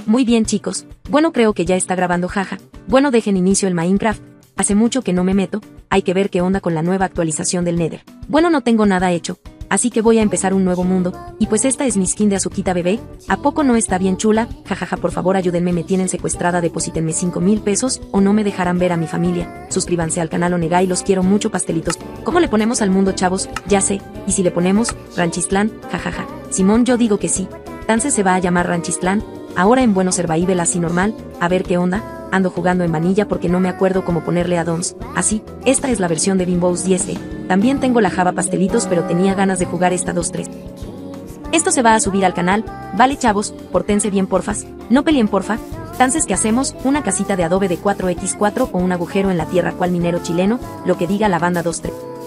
Muy bien chicos, bueno creo que ya está grabando jaja, bueno dejen inicio el Minecraft, hace mucho que no me meto, hay que ver qué onda con la nueva actualización del Nether. Bueno no tengo nada hecho, así que voy a empezar un nuevo mundo, y pues esta es mi skin de Azuquita bebé, ¿a poco no está bien chula? Jajaja por favor ayúdenme, me tienen secuestrada, deposítenme 5,000 pesos, o no me dejarán ver a mi familia, suscríbanse al canal Onegai, los quiero mucho pastelitos. ¿Cómo le ponemos al mundo chavos? Ya sé, y si le ponemos, Ranchistlán, jajaja, Simón yo digo que sí, Tance se va a llamar Ranchistlán, ahora en bueno survival así normal, a ver qué onda, ando jugando en vanilla porque no me acuerdo cómo ponerle addons, así, esta es la versión de Bimbos 10, también tengo la Java pastelitos pero tenía ganas de jugar esta 2-3. Esto se va a subir al canal, vale chavos, pórtense bien porfas, no peleen porfa, Tances que hacemos, una casita de adobe de 4x4 o un agujero en la tierra cual minero chileno, lo que diga la banda 2-3.